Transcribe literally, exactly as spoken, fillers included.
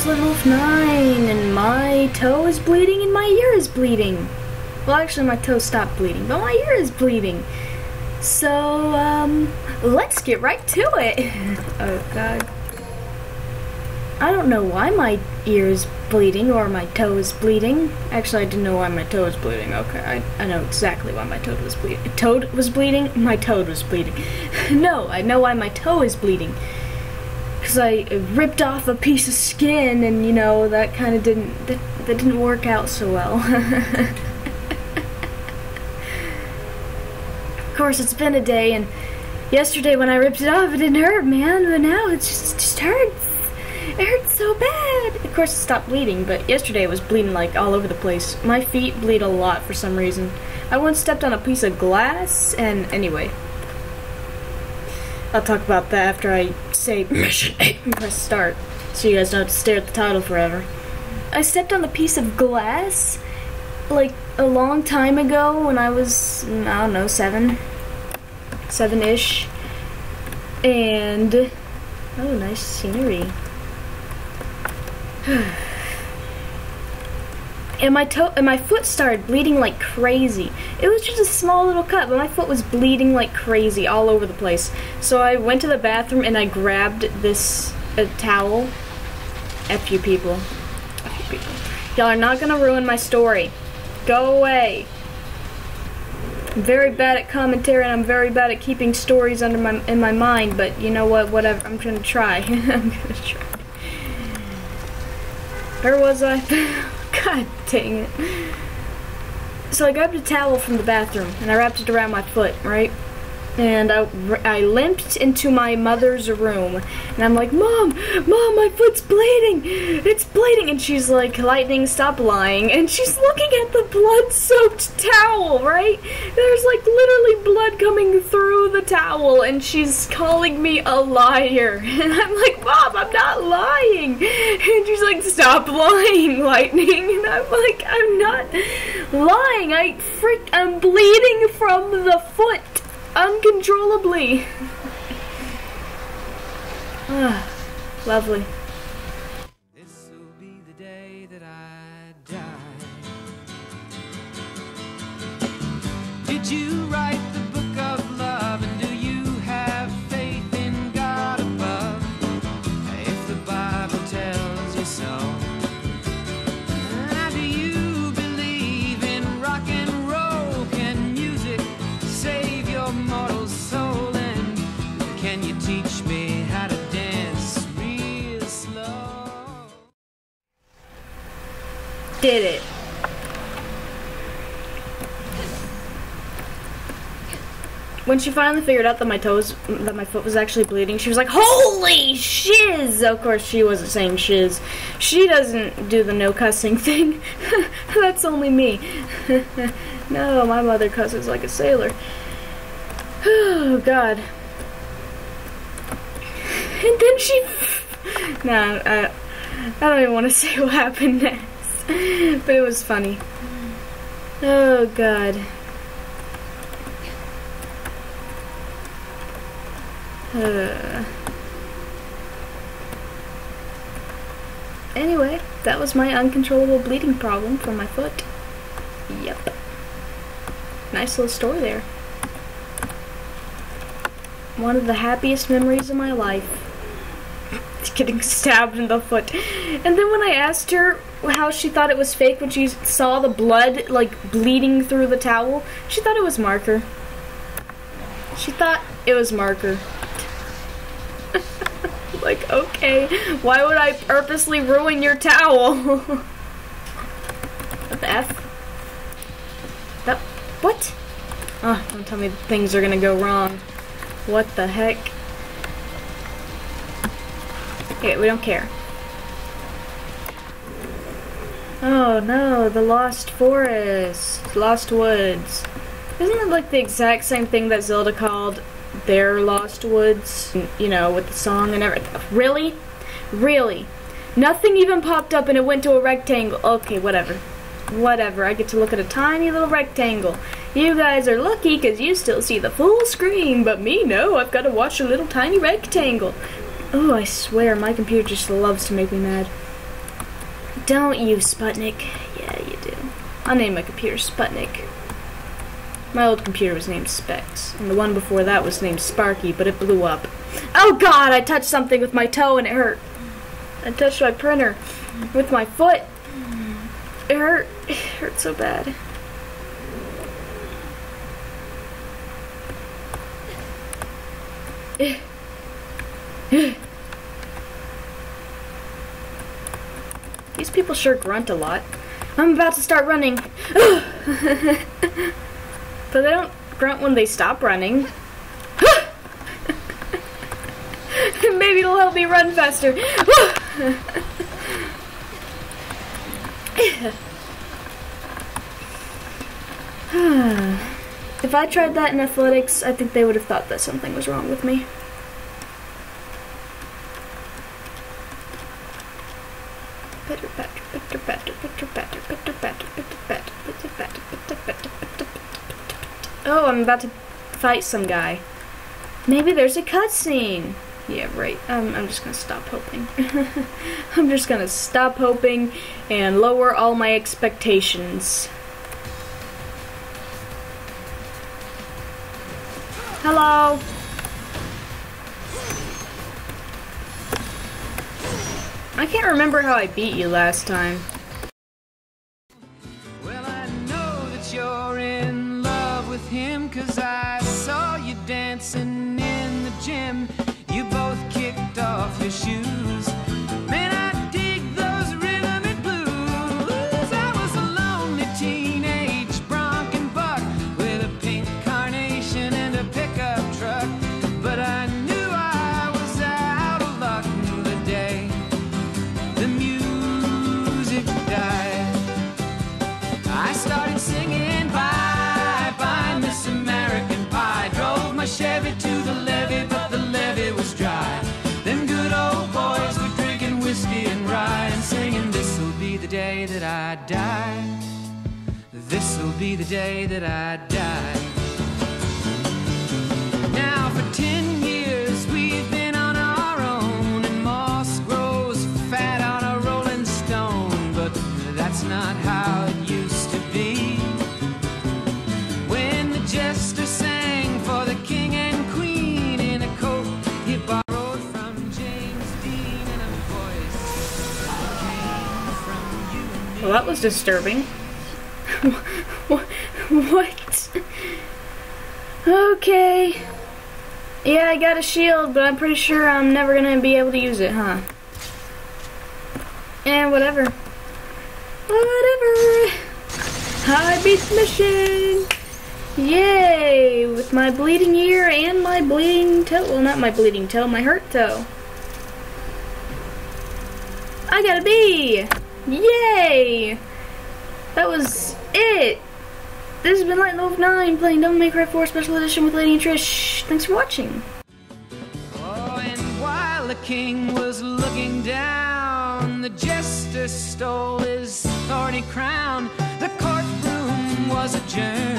Slid Wolf nine, and my toe is bleeding and my ear is bleeding. Well, actually, my toe stopped bleeding, but my ear is bleeding. So, um, let's get right to it. Oh, God. I don't know why my ear is bleeding or my toe is bleeding. Actually, I didn't know why my toe was bleeding. Okay, I, I know exactly why my toe was bleeding. Toad was bleeding? My toad was bleeding. No, I know why my toe is bleeding. Because I ripped off a piece of skin and, you know, that kind of didn't, that, that didn't work out so well. Of course, it's been a day, and yesterday when I ripped it off, it didn't hurt, man, but now it just, just hurts. It hurts so bad. Of course, it stopped bleeding, but yesterday it was bleeding, like, all over the place. My feet bleed a lot for some reason. I once stepped on a piece of glass, and anyway. I'll talk about that after I say mission eight and press start, so you guys don't have to stare at the title forever. I stepped on a piece of glass, like, a long time ago when I was, I don't know, seven. Seven-ish. And, oh, nice scenery. And my toe and my foot started bleeding like crazy. It was just a small little cut, but my foot was bleeding like crazy all over the place. So I went to the bathroom and I grabbed this uh, towel. F you people. F you people. Y'all are not gonna ruin my story. Go away. I'm very bad at commentary and I'm very bad at keeping stories under my in my mind, but you know what, whatever, I'm gonna try. I'm gonna try. Where was I? God dang it. So I grabbed a towel from the bathroom and I wrapped it around my foot, right? And I, I limped into my mother's room and I'm like, Mom, Mom, my foot's bleeding. It's bleeding. And she's like, Lightning, stop lying. And she's looking at the blood-soaked towel, right? There's like literally blood coming through the towel and she's calling me a liar. And I'm like, Mom, I'm not lying. And she's like, stop lying, Lightning. And I'm like, I'm not lying. I freak, I'm bleeding from the foot. Uncontrollably. Ah, lovely. This will be the day that I die. Did you write the book of love, and do you have faith in God above? If the Bible tells you so. Now do you believe in rock and roll? Can music save your mortal soul? And can you teach me how to dance real slow? Did it. When she finally figured out that my toes, that my foot was actually bleeding, she was like, holy shiz! Of course, she wasn't saying shiz. She doesn't do the no cussing thing. That's only me. No, my mother cusses like a sailor. Oh, God. And then she... Nah, I, I don't even want to say what happened next. But it was funny. Oh, God. Uh. Anyway, that was my uncontrollable bleeding problem from my foot. Yep. Nice little story there. One of the happiest memories of my life. Getting stabbed in the foot. And then when I asked her how she thought it was fake when she saw the blood, like, bleeding through the towel, she thought it was marker. She thought it was marker. Like, okay, why would I purposely ruin your towel? What the F? That, what? Oh, don't tell me things are gonna go wrong. What the heck? Okay, we don't care. Oh no, the Lost Forest. Lost Woods. Isn't it like the exact same thing that Zelda called their Lost Woods? You know, with the song and everything. Really? Really? Nothing even popped up and it went to a rectangle. Okay, whatever. Whatever, I get to look at a tiny little rectangle. You guys are lucky because you still see the full screen, but me, no, I've got to watch a little tiny rectangle. Oh, I swear, my computer just loves to make me mad. Don't you, Sputnik? Yeah, you do. I'll name my computer Sputnik. My old computer was named Specs, and the one before that was named Sparky, but it blew up. Oh god, I touched something with my toe and it hurt. I touched my printer with my foot. It hurt. It hurt so bad. These people sure grunt a lot. I'm about to start running. But they don't grunt when they stop running. Maybe it'll help me run faster. If I tried that in athletics, I think they would have thought that something was wrong with me. Pitter patter, pitter patter, pitter patter, pitter patter, pitter patter, pitter patter, pitter patter, pitter patter. Oh, I'm about to fight some guy. Maybe there's a cutscene. Yeah, right. Um, I'm just gonna stop hoping. I'm just gonna stop hoping and lower all my expectations. Hello. I can't remember how I beat you last time. Well, I know that you're in love with him, 'cause I saw you dancing in the gym. You both kicked off your shoes. Man, I dig those rhythm and blues. I was a lonely teenage bronc and buck with a pink carnation and a pickup truck. But I knew I was out of luck the day the music died. I started singing bye bye Miss American Pie. Drove my Chevy to the levee, but the levee was dry. Them good old boys were drinking whiskey and rye and singing, this'll be the day that I die. This'll be the day that I die. Now for ten years we've been on our own, and moss grows fat on a rolling stone. But that's not how it used to be. When the jester sang for the king and queen in a coat he borrowed from James Dean, and a voice that came from you and me. Well, that was disturbing. What? Okay. Yeah, I got a shield, but I'm pretty sure I'm never gonna be able to use it, huh? And whatever. Whatever. I beat the mission. Yay! With my bleeding ear and my bleeding toe. Well, not my bleeding toe, my hurt toe. I got a B! Yay! That was it! This has been Light Wolf nine playing Devil May Cry four Special Edition with Lady and Trish. Thanks for watching. Oh, and while the king was looking down, the jester stole his thorny crown. The courtroom was adjourned.